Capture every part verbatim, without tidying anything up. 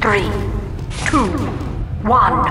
Three, two, one.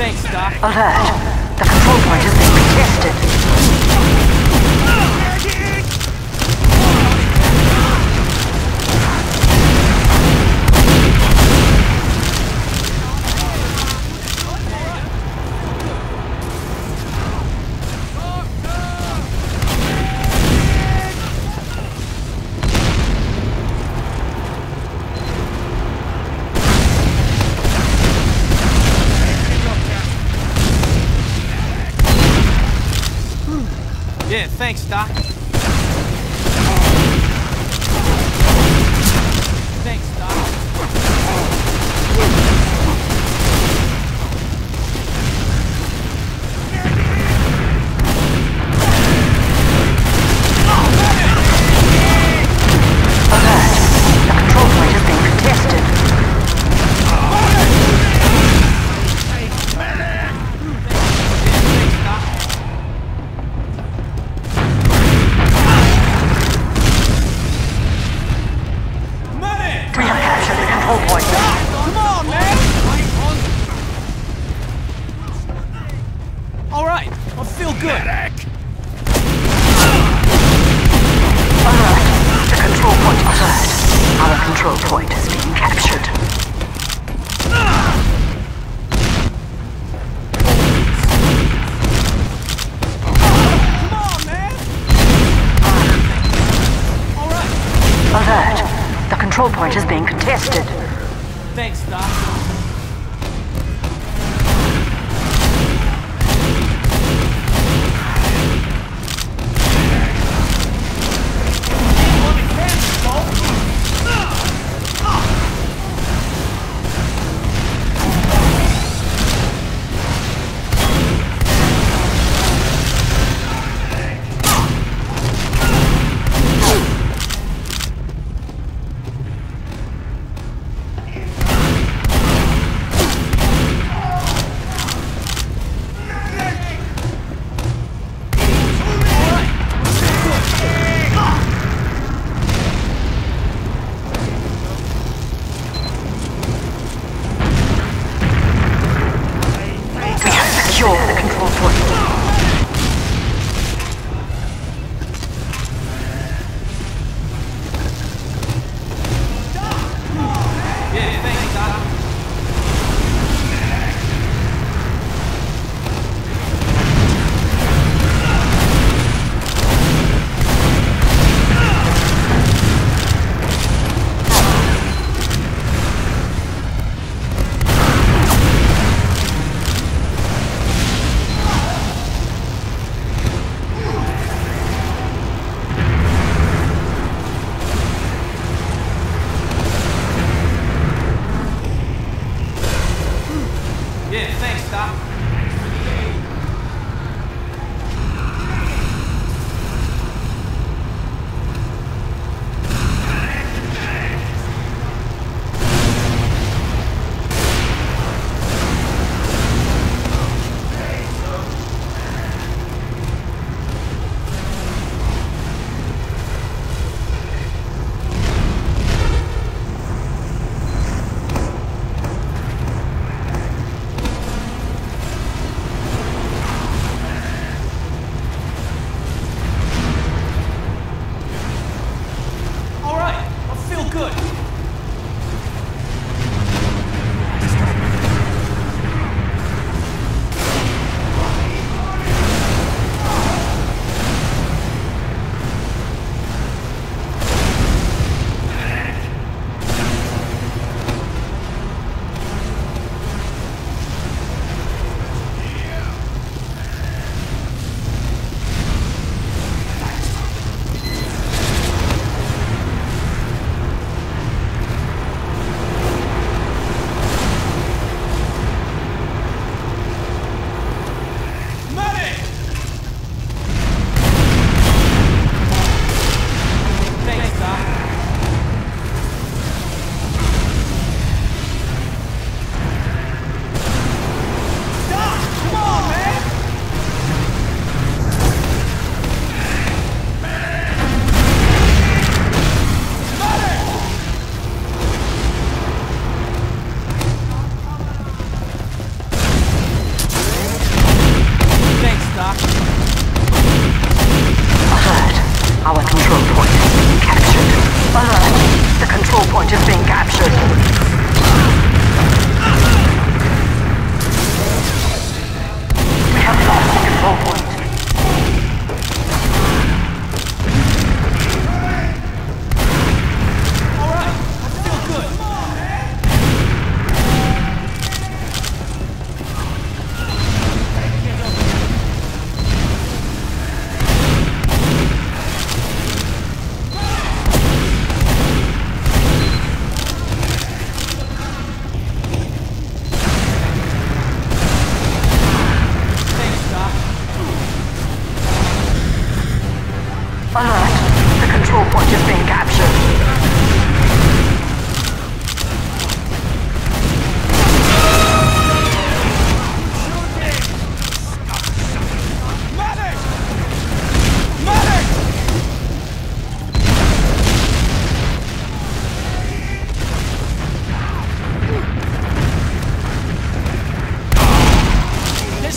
Thanks, Doc. Alert. The control point is being contested. Yeah, thanks, Doc. Thanks, Doc. Alert. The control point is being contested. We have captured the control point. Come on, man! All right, I feel good. Alert. The control point alert. Our control point is being captured. Come on, man! All right. Alert. The control point is being contested. Thanks, Doc. Secure the control point. Yeah, thanks, Doc. Yeah, thanks, Doc.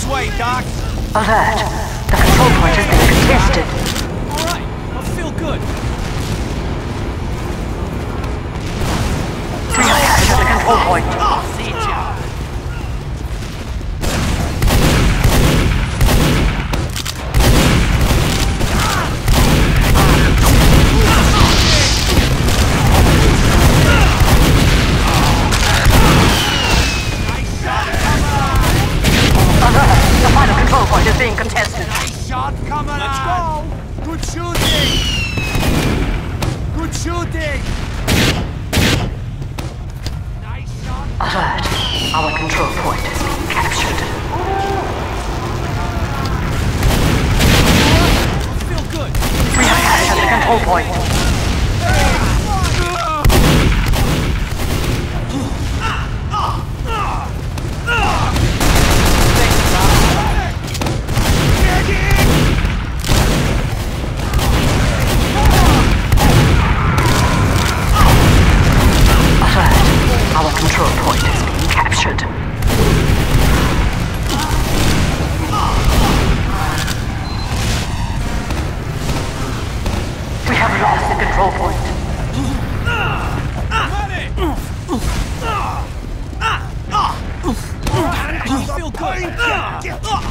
way, Doc. Alert. The control point is being contested. All right, I feel good. We have captured the control point. See ya. Alert. The final control point is being contested. Shot coming Let's on. Go. Good shooting. Good shooting. Nice shot. Alert. Our control point is being captured. I feel good. We have captured the control point. Our control point is being captured. We have lost the control point. I feel good.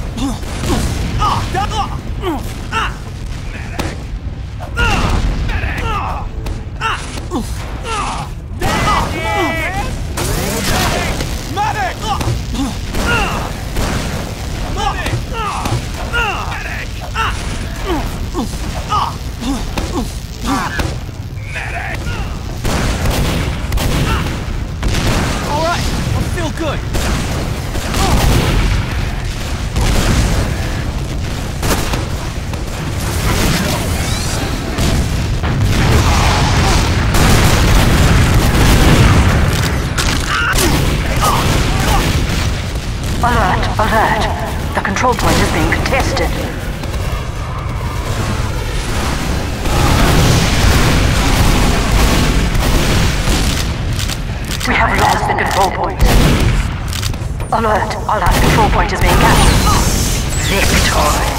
All right, I feel good. Alert, alert. The control point is being contested. We have lost the control point. Alert, our last control point is being captured. Victory.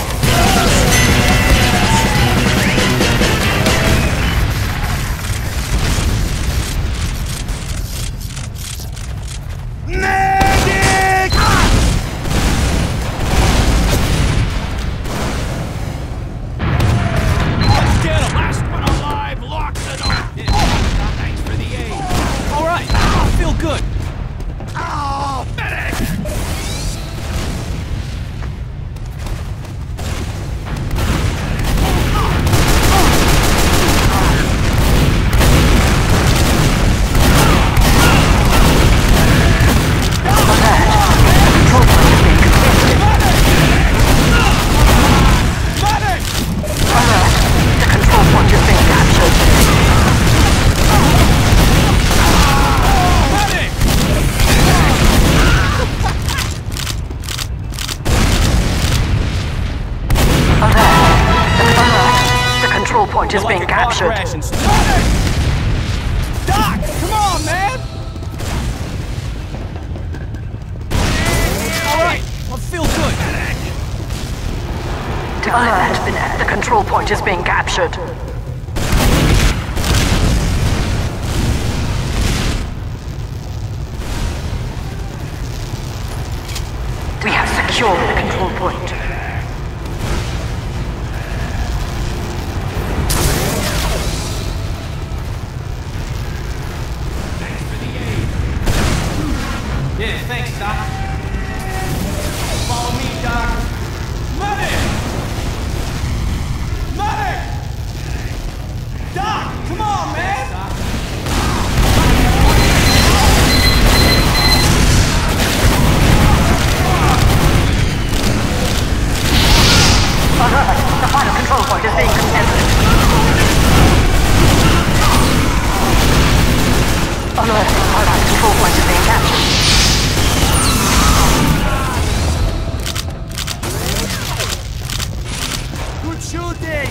Good. Oh, medic! point is being captured. Doc, come on, man! Alright, I feel good. Alert, the control point is being captured. We have secured the control point. Yeah, thanks, Doc. Follow me, Doc. Medic! Medic! Doc, come on, man! Doc. Alert! The final control point is being contested. Alert! Our last control point is being captured. Shooting!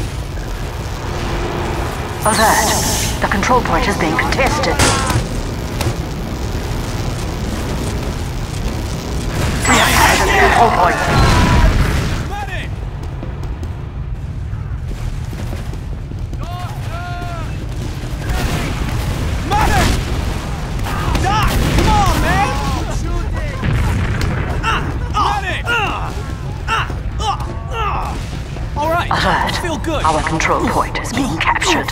Alert! The control point is being contested. We have captured the control control point. Medic! Medic! Doc, come on, man! Medic! All right, I Alert. feel good. Our control point is being captured.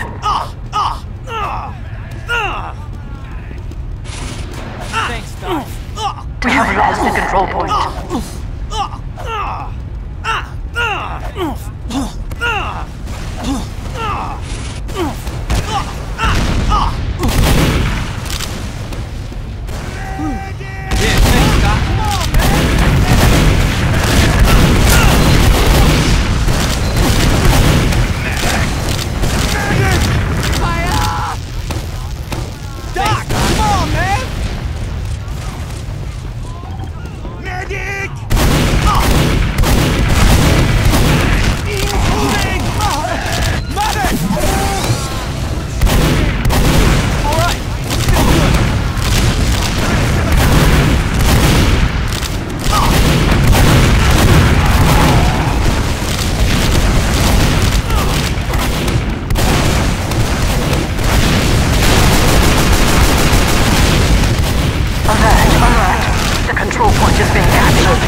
Thanks, Doc. We have lost the control point. Yeah, thanks, Doc. Come on, man! Doc, come on, man! Medic! Incoming! Medic! All right, feel good. Alert, alert. The control point is being captured.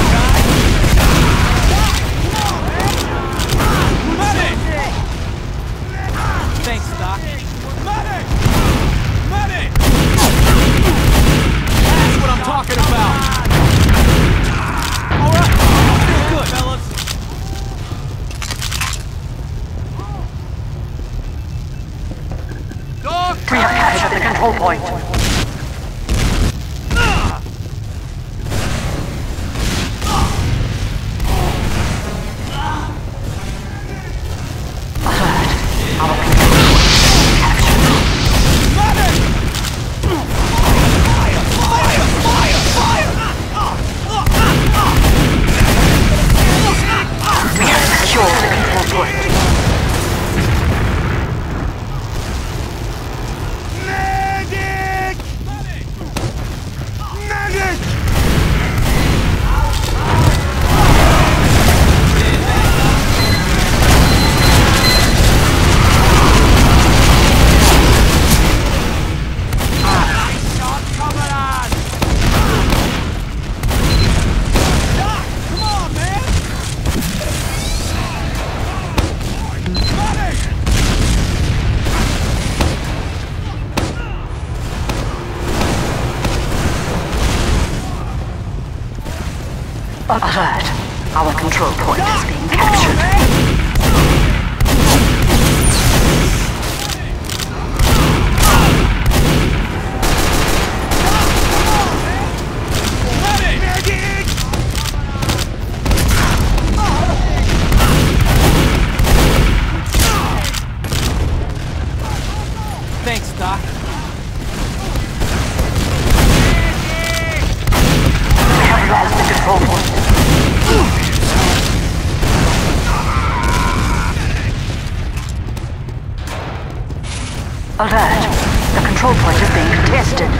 Medic! Thanks, Doc. Medic! Medic! That's what I'm talking about. All right, feel good, fellas. Doc! We have captured the control point. Alert. Our control point is being captured. Medic! Fire! Fire! Fire! Fire! We have secured the control point. Medic! Medic! Shot coming on! Doc, come on, man! Medic! Alert. Our control point Doc, is being come on, captured. man! Medic! Medic! Thanks, Doc. We have lost the control point. Alert. The control point is being contested.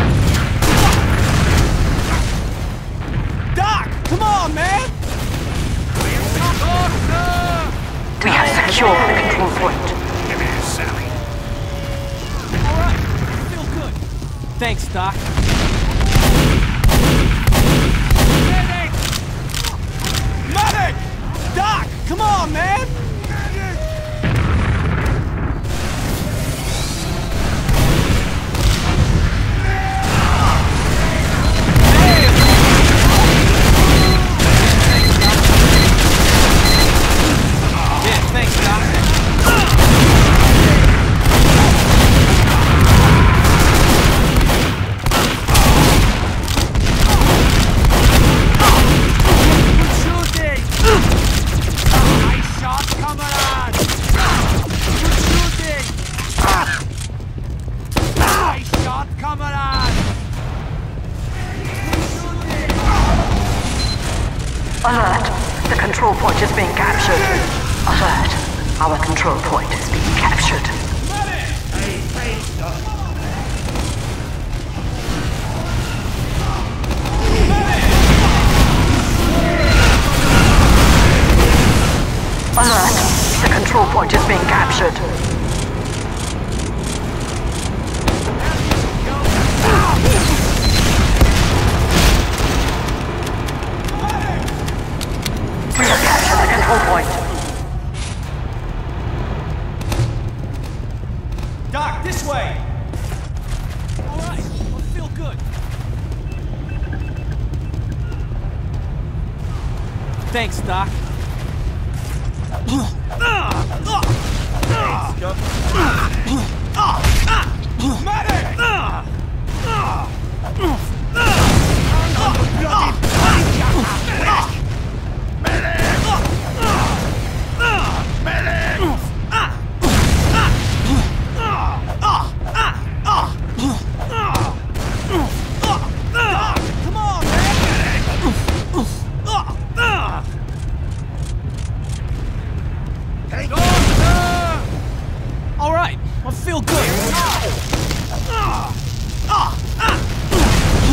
Doc, come on, man! We have secured the control point. Give me a Sally. All right, feel good. Thanks, Doc. Medic! Medic! Doc, come on, man! Yeah, thanks, Doc. Alert. The control point is being captured. Alert. Our control point is being captured. point is being captured. We have captured the control point. Doc, this way! Alright, I feel good. Thanks, Doc. Medic! Come on, man! All right, I feel good.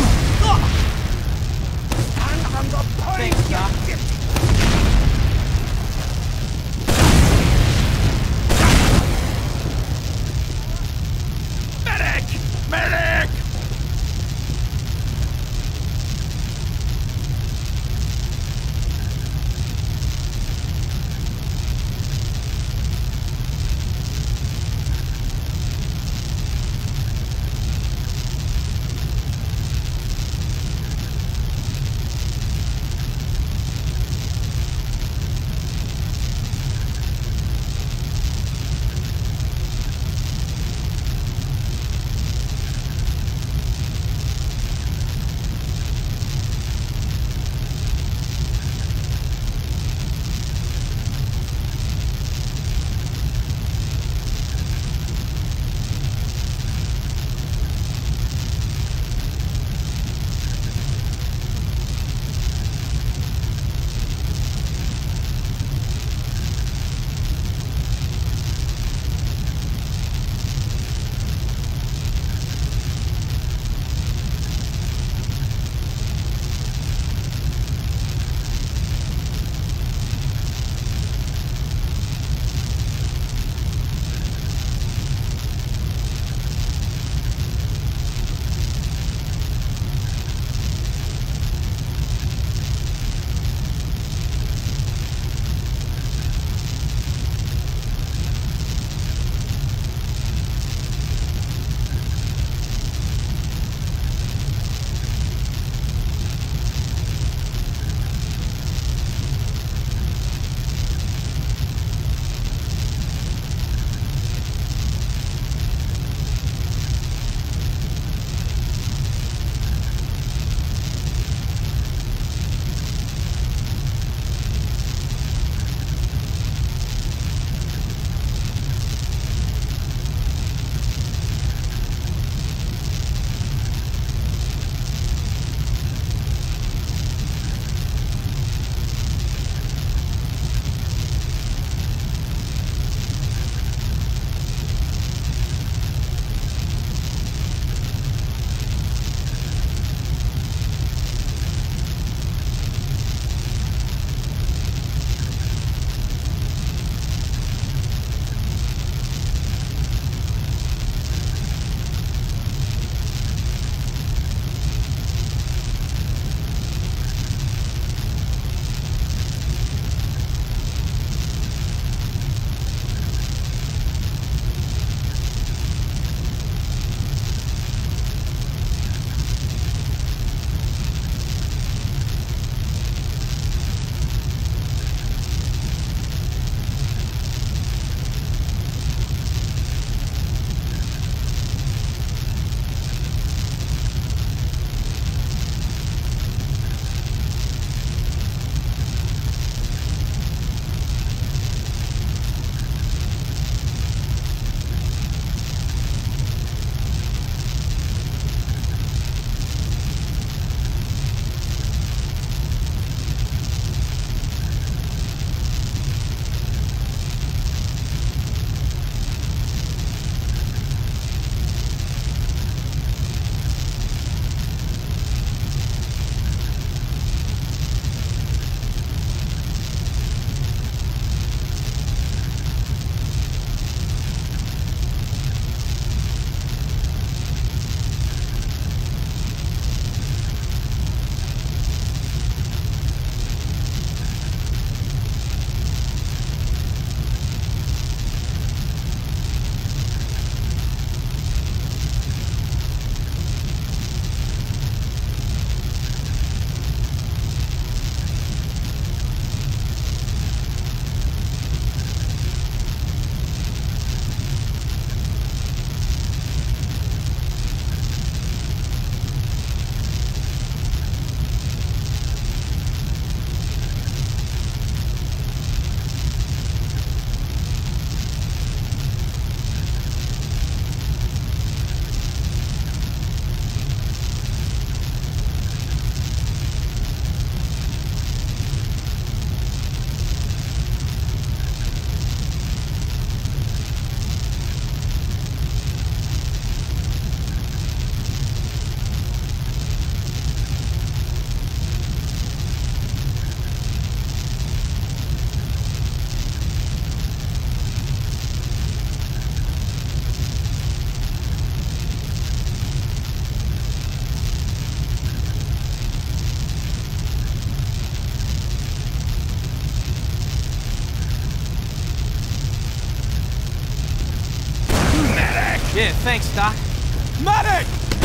Yeah, thanks, Doc. Medic!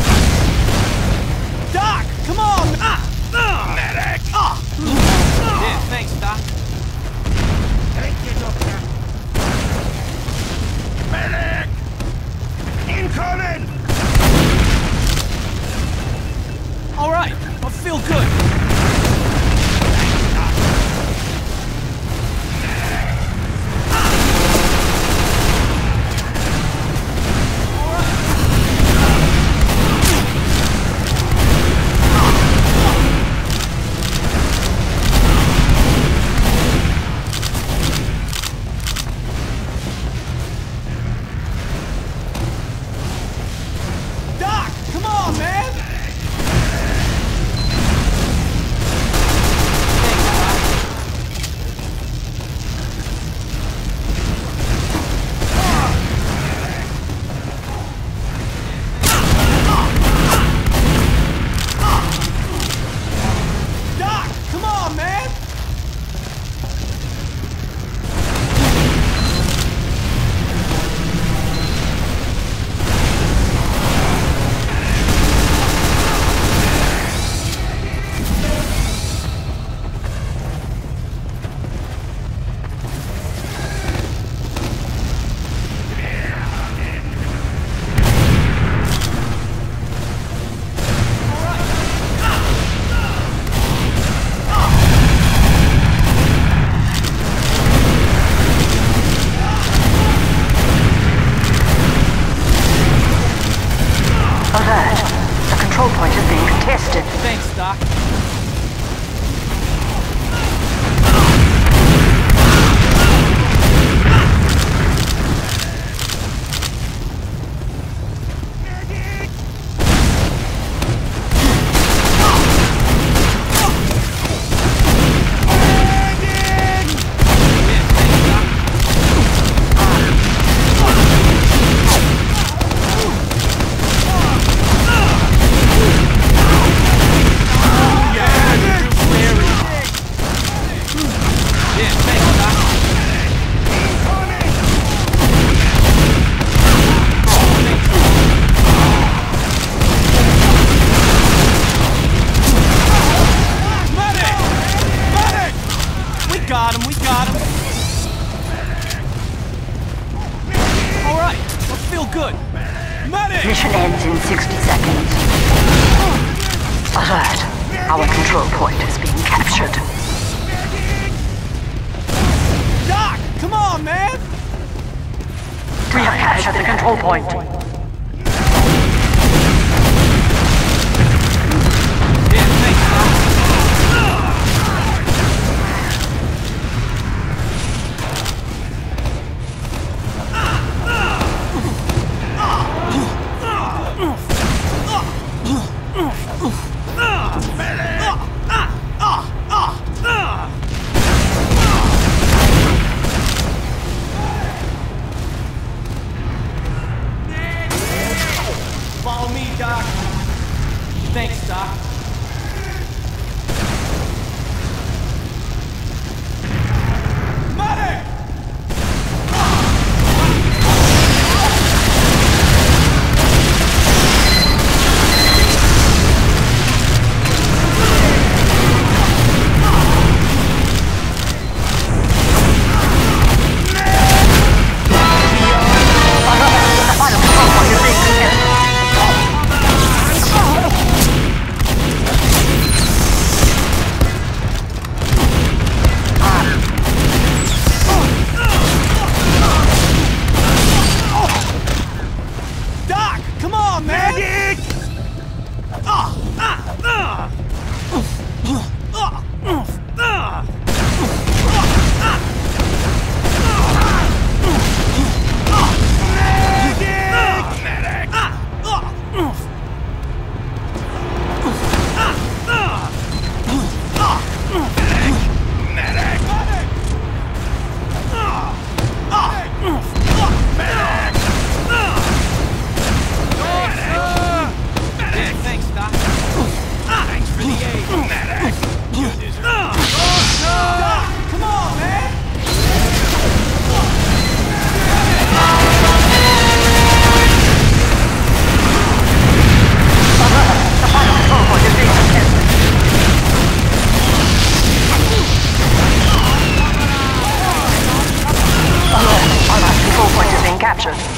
Doc, come on! Ah! Ah! Medic! Ah! Yeah, thanks, Doc. Thank you, Doctor. Medic! Incoming! All right, I feel good. Doc, come on, man! Doc, come on, man! Alert. The control point is being contested. Thanks, Doc. Yeah, thanks, Doc. Medic! Medic! We got him, we got him. All right, I feel good. Medic! Mission ends in sixty seconds. Alert. Our control point is being captured. Doc, come on, man! We have captured the control point. Yeah, thanks, Doc. captured.